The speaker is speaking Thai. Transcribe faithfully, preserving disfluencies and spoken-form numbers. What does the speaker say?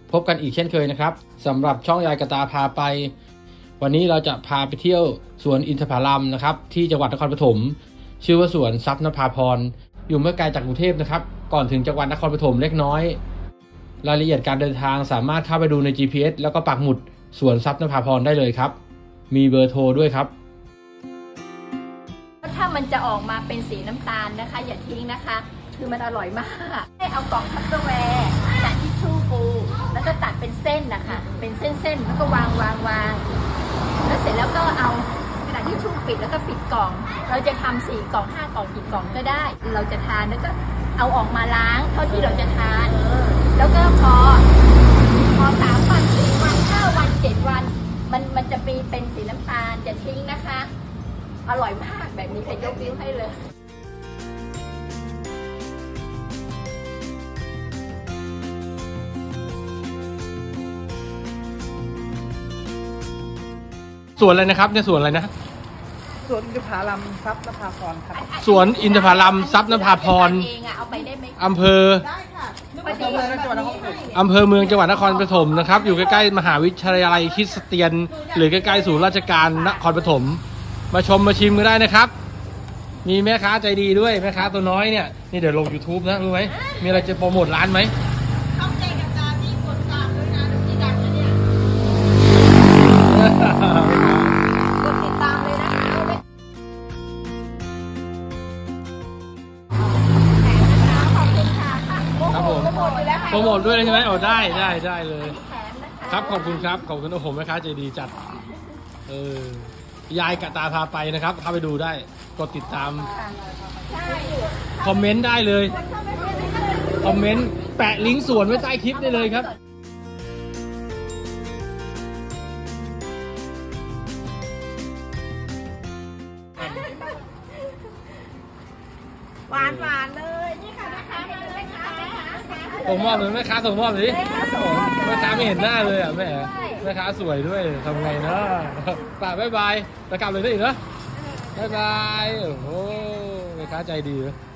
พบกันอีกเช่นเคยนะครับสำหรับช่องยายกระตาพาไปวันนี้เราจะพาไปเที่ยวสวนอินทผลัมนะครับที่จังหวัดนครปฐมชื่อว่าสวนทรัพย์นภาพรอยู่ไม่ไกลจากกรุงเทพนะครับก่อนถึงจังหวัดนครปฐมเล็กน้อยรายละเอียดการเดินทางสามารถเข้าไปดูใน จี พี เอส แล้วก็ปักหมุดสวนทรัพย์นภาพรได้เลยครับมีเบอร์โทรด้วยครับถ้ามันจะออกมาเป็นสีน้ำตาลนะคะอย่าทิ้งนะคะคือมันอร่อยมากให้เอากล่องทัพเปอร์แวร์ตัดทิชชู่ปูแล้วก็ตัดเป็นเส้นนะคะเป็นเส้นๆแล้วก็วางวางวางแล้วเสร็จแล้วก็เอากระดาษทิชชู่ปิดแล้วก็ปิดกล่องเราจะทำสี่กล่องห้ากล่องกี่กล่องก็ได้เราจะทานแล้วก็เอาออกมาล้างเท่าที่เราจะทานแล้วก็พอพอสามวันสี่วันห้าวันเจ็ดวันมันมันจะมีเป็นสีน้ำตาลจะทิ้งนะคะอร่อยมากแบบนี้ใครยกนิ้วให้เลยสวนอะไรนะครับเนี่ยสวนอะไรนะสวนอินทผลัมทรัพย์นภาพรครับสวนอินทผลัมทรัพย์นภาพรอำเภออำเภอเมืองจังหวัดนครปฐมนะครับอยู่ใกล้ๆมหาวิทยาลัยคริสเตียนหรือใกล้ๆศูนย์ราชการนครปฐมมาชมมาชิมกันได้นะครับมีแม่ค้าใจดีด้วยแม่ค้าตัวน้อยเนี่ยนี่เดี๋ยวลง ยูทูบ นะรู้ไหมมีอะไรจะโปรโมทร้านไหมเข้าใจกับการที่กดตามด้วยนะที่ดังนะเนี่ยกดติดตามเลยนะคะครับผมโปรโมทด้วยใช่ไหมโอ้ได้ได้ได้เลยครับขอบคุณครับขอบคุณโอ้โหแม่ค้าใจดีจัดเออยายกะตาพาไปนะครับเข้าไปดูได้กดติดตามคอมเมนต์ได้เลยคอมเมนต์แปะลิงก์สวนไว้ใต้คลิปได้เลยครับหวานหวานเลยนี่ค่ะนะคะแม่ค้าผมมอบเลยแม่ค้าส่งมอบเลยแม่ค้าไม่เห็นหน้าเลยอ่ะแม่แม่ค้าสวยด้วยทำไงเนาะป่าบ๊ายบายแล้วกลับเลยได้อีกเนาะบ๊ายบายโอ้โหแม่ค้าใจดี